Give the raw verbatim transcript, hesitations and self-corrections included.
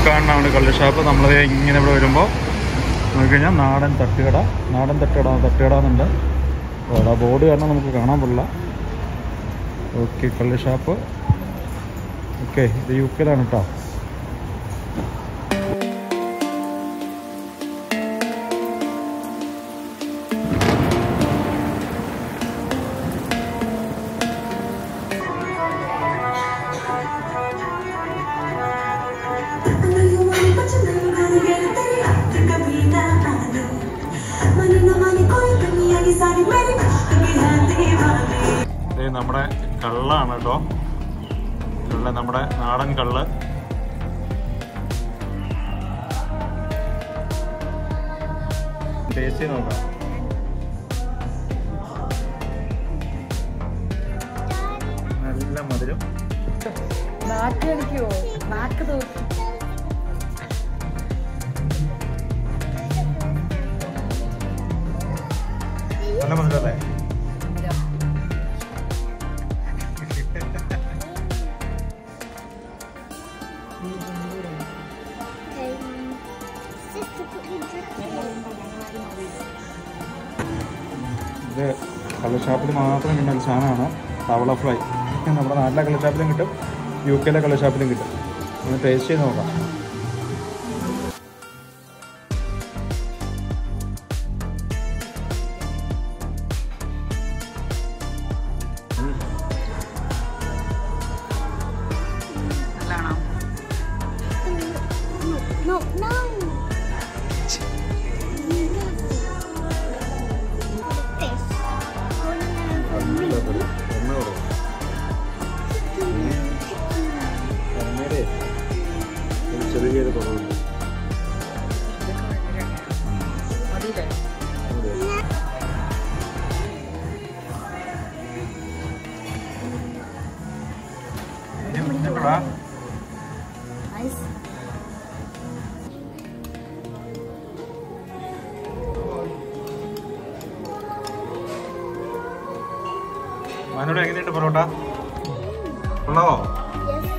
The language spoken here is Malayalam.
കാണുന്നതാണ് കള്ള് ഷാപ്പ്. നമ്മളത് ഇങ്ങനെ ഇവിടെ വരുമ്പോൾ നോക്കിക്കഴിഞ്ഞാൽ നാടൻ തട്ടുകട, നാടൻ തട്ടുകട തട്ടുകട എന്നുണ്ട്. അവിടെ ബോർഡ് കാരണം നമുക്ക് കാണാൻ പറ്റില്ല. ഓക്കെ, കള്ള് ഷാപ്പ്. ഓക്കെ, ഇത് യു കെയിലാണ് കേട്ടോ. നമ്മുടെ കള്ളാണ് കേട്ടോ, കള്ള്, നമ്മുടെ നാടൻ കള്ള്. ടേസ്റ്റ് ചെയ്ത് നോക്കാം. നല്ല മധുരം. നാക്ക് കളിക്കുവോ? നാക്ക് തോന്നി. നല്ല മധുരല്ലേ? ഇത് കള്ള് ഷാപ്പിൽ മാത്രം കിട്ടുന്ന ഒരു സാധനമാണ് തവള ഫ്രൈ. നമ്മുടെ നാട്ടിലെ കള്ള് ഷാപ്പിലും കിട്ടും, യു കെയിലെ കള്ള് ഷാപ്പിലും കിട്ടും. ഒന്ന് ടേസ്റ്റ് ചെയ്ത് നോക്കാം. ചെറിയൊരു കുറവുണ്ട്. മനോട് എങ്ങനെയുണ്ട് പൊറോട്ട? കൊള്ളാവോ?